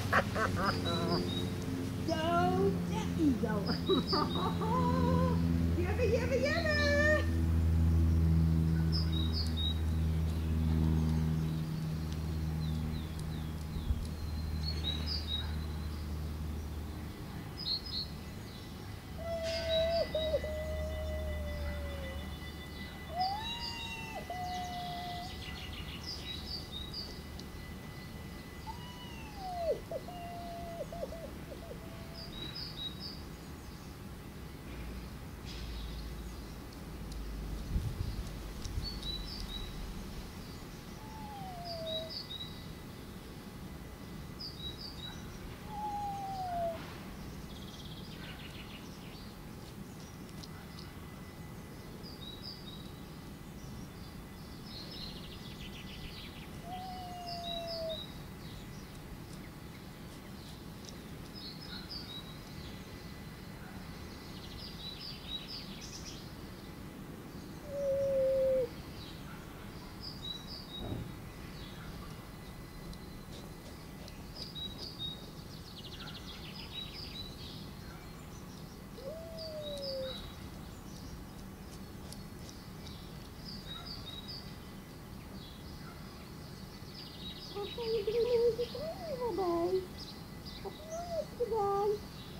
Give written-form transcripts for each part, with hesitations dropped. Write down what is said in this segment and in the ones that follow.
Zo, there you go. Jebbe, jebbe, jebbe. Wat ga je doen met je vrienden erbij? Wat heb je niet gedaan?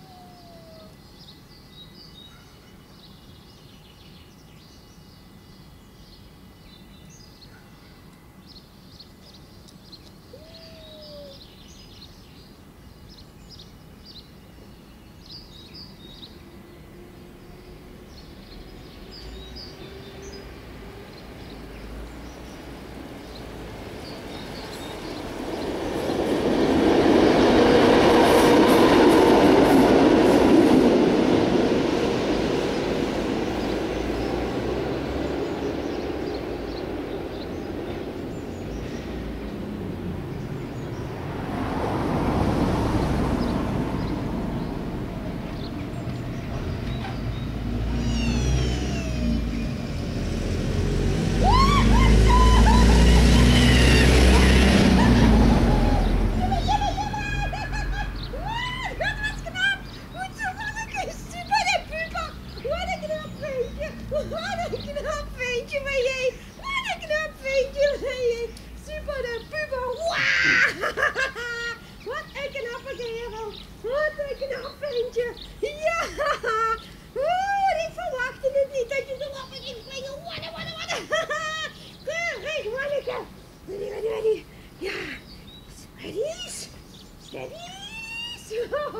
Ready? Ja. Steadies. Steadies.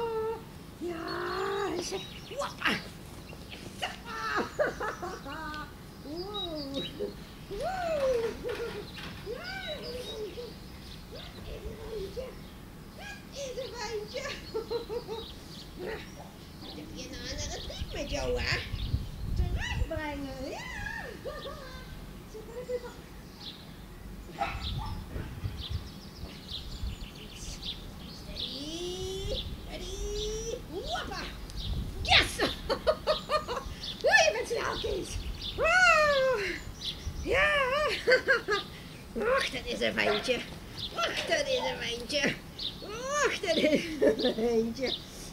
Ja. Woppa. Wow. Dat is een wijntje. Wat heb je nou aan het lied met jou, hè? Terugbrengen, ja. Zet maar even. Steady, ready, woppa! Yes! Je bent snel, Kees. Oh, ja. Och, dat is een wijntje. Och, dat is een wijntje. Och, dat is een wijntje.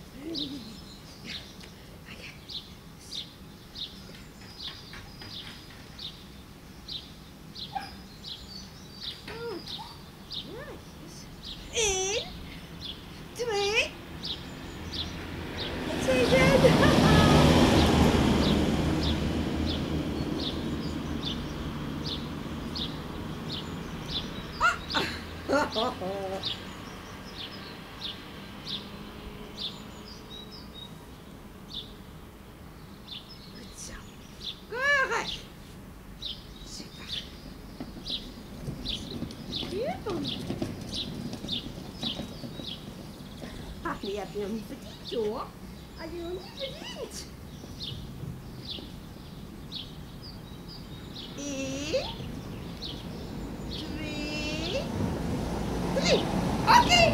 Goed zo. Keurig. Super. Super. Ach, die heb je nog niet verdiend, hoor. Had je nog niet verdiend. 1, 2, 3. Oké.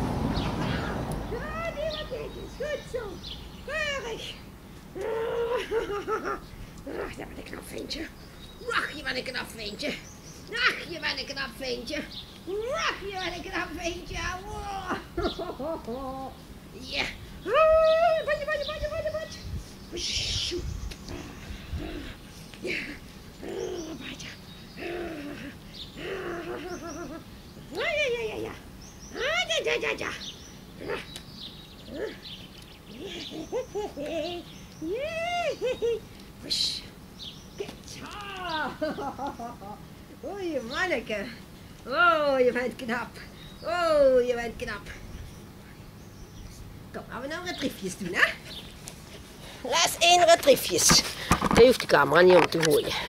Ja, die wat netjes. Goed zo. Keurig. Ach, dat was een knap ventje. Ach, je bent een knap ventje. Ach, je bent een knap ventje. Ach, je bent een knap ventje. Wow. Ja. Wat. Ja. Ja. Ja. Oei, manneke. Oh, je bent knap. Oh, je bent knap. Kom, gaan we nou retriefjes doen, hè? Laat 1 retriefjes. Daar hoeft de camera niet om te gooien.